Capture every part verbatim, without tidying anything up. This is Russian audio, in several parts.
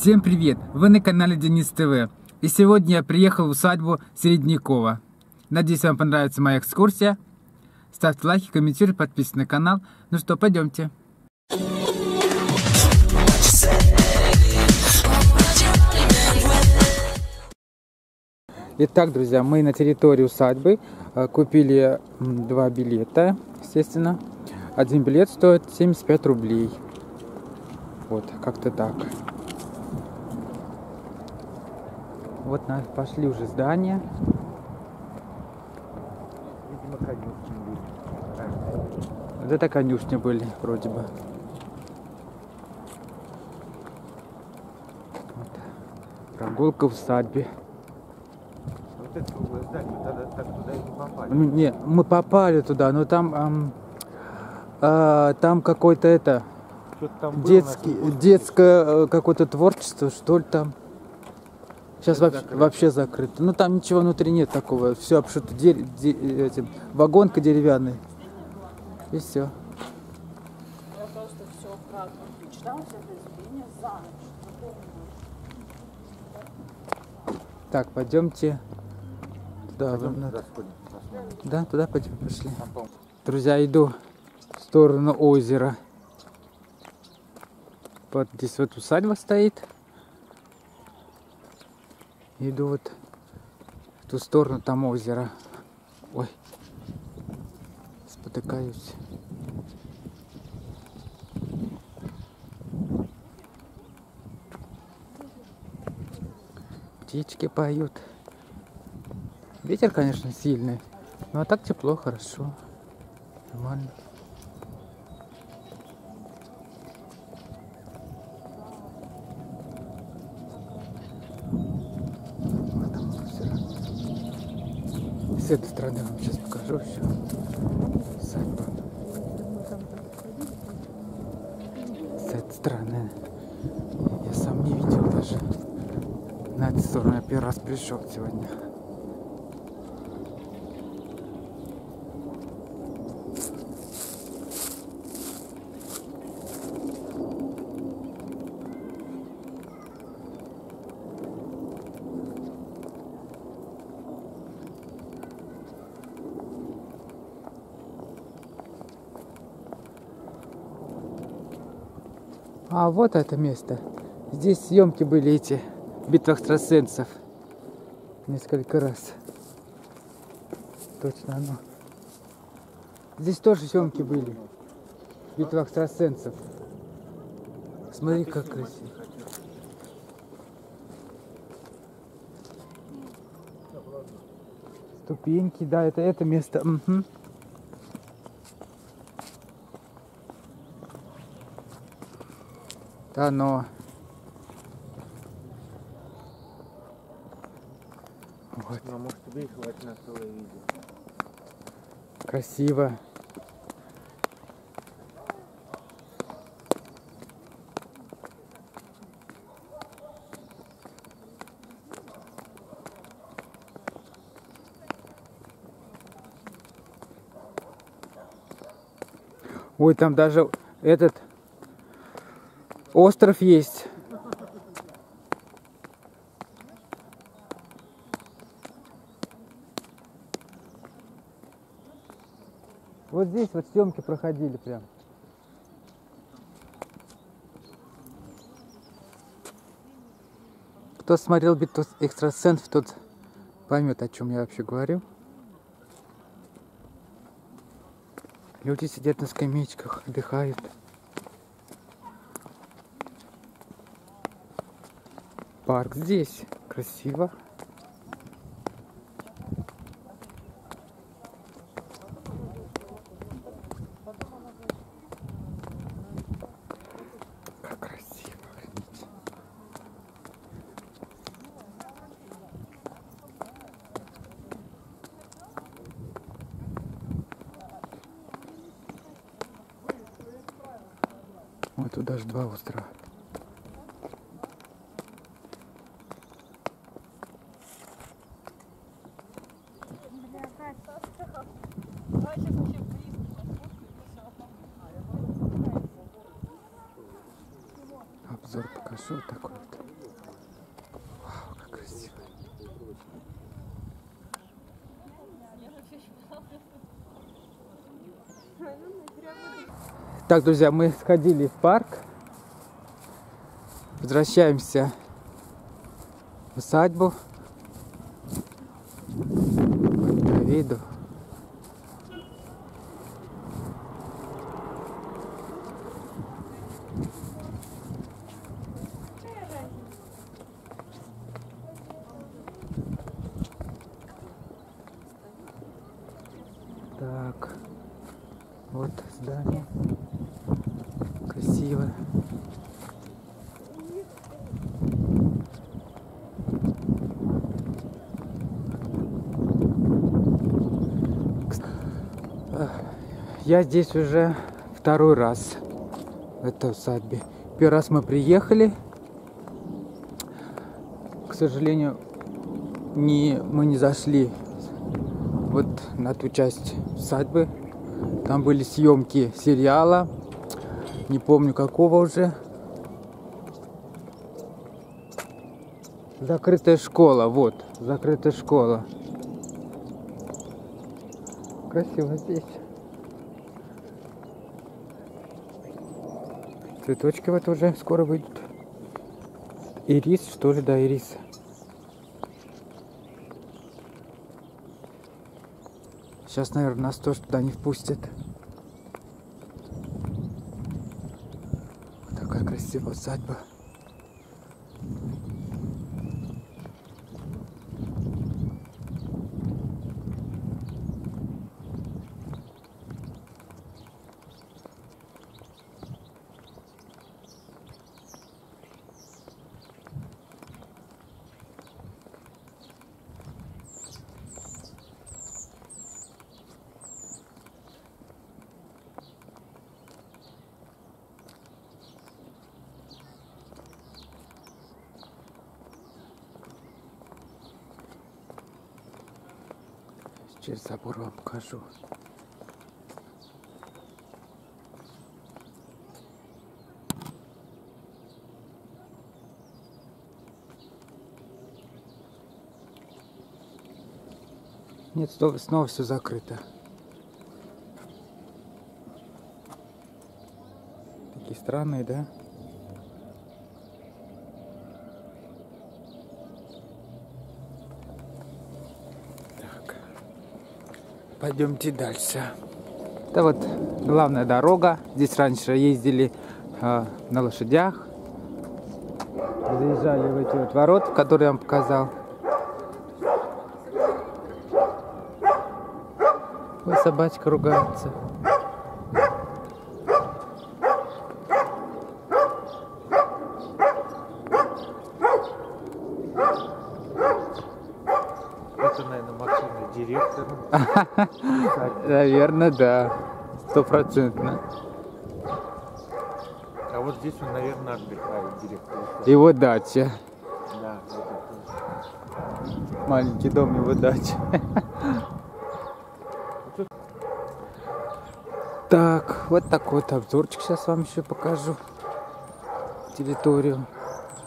Всем привет! Вы на канале Денис ТВ. И сегодня я приехал в усадьбу Середнякова. Надеюсь, вам понравится моя экскурсия. Ставьте лайки, комментируйте, подписывайтесь на канал. Ну что, пойдемте. Итак, друзья, мы на территории усадьбы. Купили два билета, естественно. Один билет стоит семьдесят пять рублей. Вот, как-то так. Вот пошли уже здания. Видимо, конюшни были. Вот это конюшни были, вроде бы. Вот. Прогулка в усадьбе. Вот это круглое здание, тогда так туда и не попали. Не, мы попали туда, но там, эм, э, там какое-то это Там детский, детское какое-то творчество, что ли там. Сейчас вообще закрыто. вообще закрыто. Ну там ничего внутри нет такого. Все обшито дерь, де, этим, вагонка деревянная. И все. Я просто все обратно мечтала, все произведение за ночь. Так, пойдемте туда. Пойдем в- туда сходим, посмотрим. Да, туда пойдем, пошли. Там, по-моему, Друзья, иду в сторону озера. Вот здесь вот усадьба стоит. Иду вот в ту сторону, там озеро. Ой, спотыкаюсь. Птички поют. Ветер, конечно, сильный, но а так тепло, хорошо, нормально. Вот там озеро. С этой стороны вам сейчас покажу все. Усадьба. С этой стороны я сам не видел даже. На эту сторону я первый раз пришел сегодня. А вот это место. Здесь съемки были эти битва экстрасенсов. Несколько раз. Точно оно. Здесь тоже съемки были. Битва экстрасенсов. Смотри, как красиво. Ступеньки, да, это это место. Угу. Да, но вот. Ну, может, тебе и хватит на целое видео. Красиво. Ой, там даже этот остров есть. Вот здесь вот съемки проходили прям. Кто смотрел битву экстрасенсов, тот поймет, о чем я вообще говорю. Люди сидят на скамеечках, отдыхают. Парк здесь. Красиво. Как красиво. Видите? Вот тут даже два острова. обзор покажу. покажу. Вот такой вот. Вау, как красиво. Так, друзья, мы сходили в парк. Возвращаемся в усадьбу. Вот по виду. Так, вот здание. Красиво. Я здесь уже второй раз в этой усадьбе. Первый раз мы приехали. К сожалению, не, мы не зашли вот на ту часть усадьбы. Там были съемки сериала. Не помню какого уже. Закрытая школа. Вот, закрытая школа. Красиво здесь. Цветочки вот уже скоро выйдут. Ирис, что ли, да, ирис. Сейчас, наверное, нас тоже туда не впустят. Вот такая красивая усадьба. Через забор вам покажу. Нет, снова, снова все закрыто. Такие странные, да? Пойдемте дальше. Это вот главная дорога. Здесь раньше ездили э, на лошадях. Заезжали в эти вот ворота, которые я вам показал. Ой, собачка ругается. Это, наверное, машина директора. Наверное, да. Стопроцентно. А вот здесь он, наверное, отдыхает, директор. Его дача. Да, это Маленький дом, его дача. Так, вот такой вот обзорчик сейчас вам еще покажу. Территорию.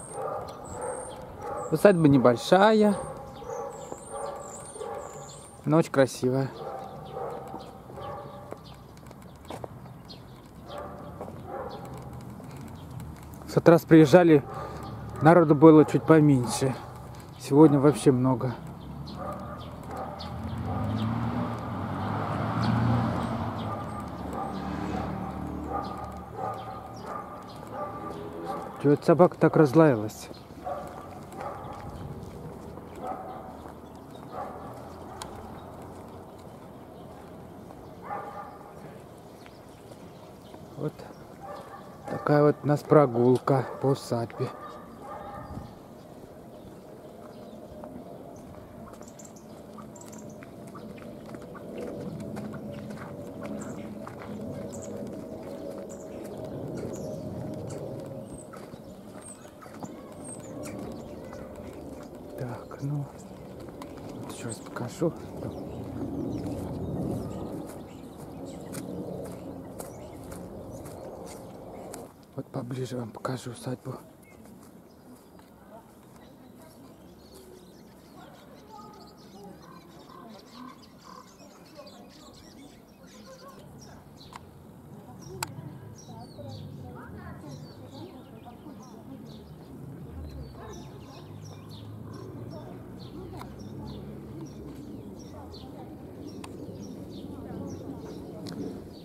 Усадьба небольшая, но очень красивая. В тот раз приезжали, народу было чуть поменьше. Сегодня вообще много. Чего эта собака так разлаялась? Вот такая вот у нас прогулка по усадьбе. Так, ну, еще раз покажу. Вот поближе вам покажу усадьбу.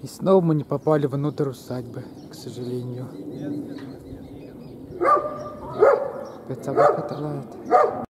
И снова мы не попали внутрь усадьбы, к сожалению. Опять собака лает.